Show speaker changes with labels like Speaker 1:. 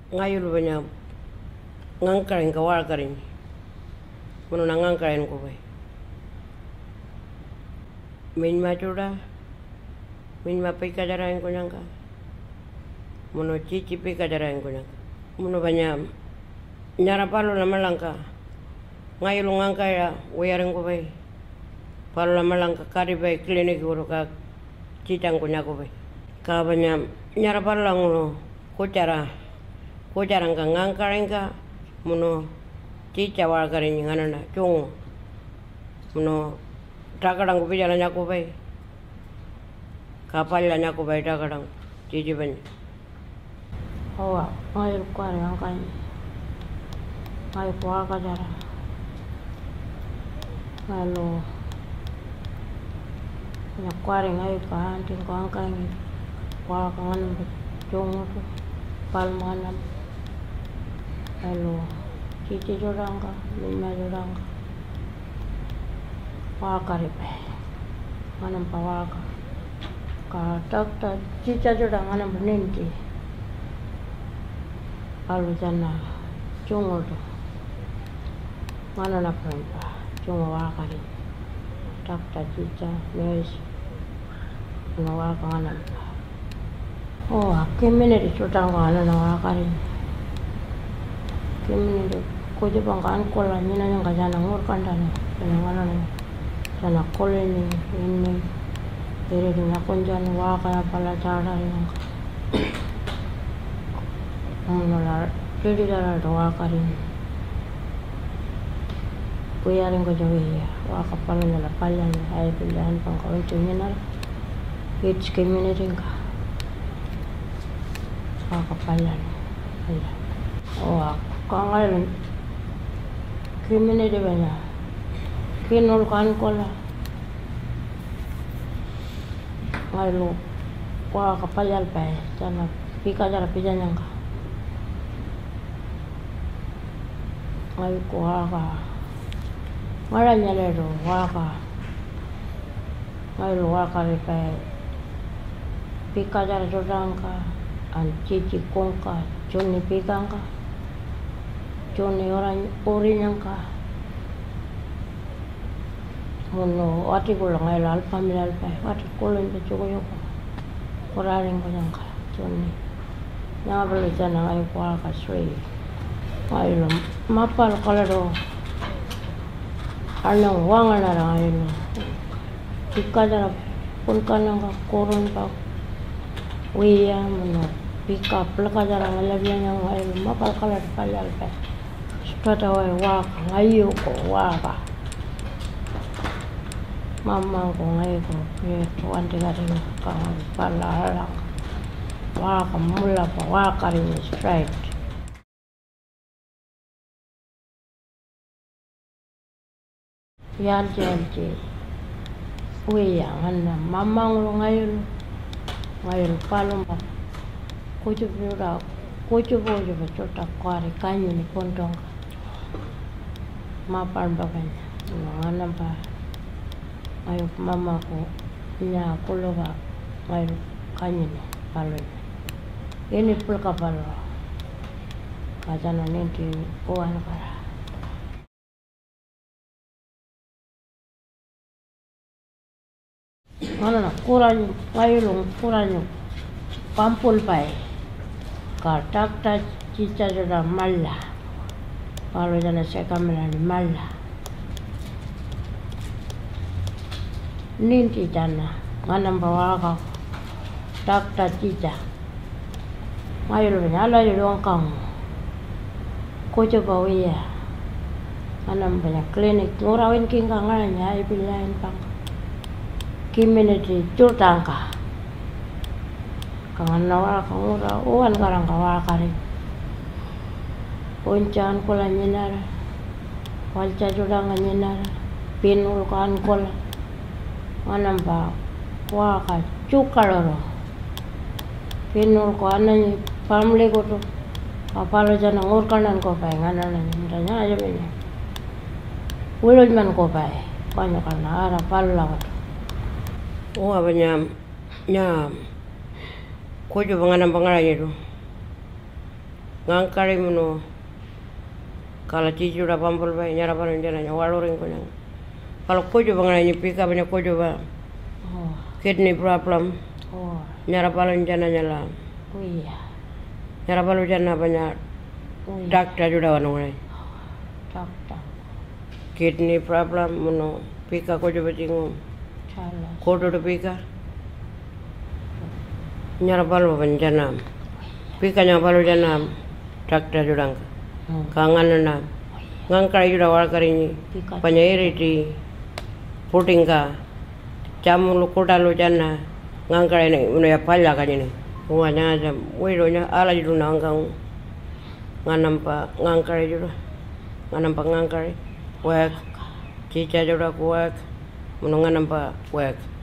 Speaker 1: ngayul banyak ngangkarin kawal karin mano na ngangkarin ko ba min matura min mapai kadarain ko nangka mano cici pi kadarain ko nangka mano banyak nyara palo na malangka ngayul ngangkaya wayarin ko ba palo na malangka kari ba klinik ko ka citang ko nyako ba ka banyak nyara palo lang kucara ka ngangkarin ka mano cica wal karin ngana chung mano takadang ko pijala nyako ba kapal la nyako ba takadang cici ban
Speaker 2: Hawa ngayul kwari angkai ngayu kwa kajara ngalu nyakwari ngayu ka anting ko angkai kwa kangan chung tu palmanam ngalu cici jorangka lima jorangka wakaripe manam pawaka ka takta cica jorang anam ninti alu jana chungo tu mana na perempa chungo wakari takta cica mes na waka anam oh kemene di jorang ana na wakari kemene di kujo bangkaan kola nina yang kajana ngur kandana penanganan ni sana kole ni ini ere di nakunjan waka pala cara yang menolak jadi dalam doa karin puyarin ko jawi ya waka pala nala pala ni ay pilihan pangkawin tunya nala kids community ka waka pala ni oh kangal community banyak kinul kan kola ngalu kwa kapayal pa sana pika jara pijanyang ka ngalu kwa ka ngaranya lero waka ngalu waka pa pika jara jodang ka an cici kongka joni pikang ka joni orang orinyang ka mono wati kulang ay lalpa milalpa wati kulang pa chuko yoko kuraring ko niyang ka chuni nga balo dyan ang ay kuha ka sri ay lo mapal kalaro anong wangan na lang ay lo ika dyan punka lang ka kurun pa wiya mono pick up laka dyan ang alabyan ang ay lo mapal kalaro palalpa strata way waka ngayo ko waka mama ko ngayon ko tuwan tiga rin ka pala waka mula pa waka rin straight yalje uya ngana mama ko ngayon palong pa kucho bojo ba chota kwari kanyo ni pondong mapal ba kanya ngana pa ayo mama ko nya kulo ba ayo kanyin palo ini pulka palo kajana ninti kuan para mana na kurang ayo long kurang pampul pai ka takta cica joda malla palo jana sekamela ni malla ninti jana manam bawaka takta cica ngayon nyala yung kang kucho bawiya manam banyak klinik ngurawin king kangalnya ay pilihan pang community curtangka kangan nawal kang ura uwan karang kawaka rin puncan kula nyenara walca judangan nyenara pinul kan kula manam ba waka cukaloro pinul ko anay family ko to apalo dyan ang urkanan ko pa nga na nanya aja banya ulod man ko pa kanya ka na ara palo lang to
Speaker 1: oh abanya nya ko jo bangan pangalan itu ngangkari muno kala cici udah pampul baik nyara paling jalannya waluring kunyang kalau kojo bangan ini pika banyak kojo ba kidney problem nyara paling jalannya lah nyara paling jalan banyak dokter juga wanungai kidney problem muno pika kojo bacingu kodo do pika nyara paling banyak pika nyara paling jalan dokter juga kangan na ngangkari juga walkari ni panyairi di putingka jamu lu kuda lu jana ngangkari ni uno ya pala kan ini wanya jam wironya ala judu nangkang nganampa ngangkari juga ngangkari wek cica juga kuek menungan nampa wek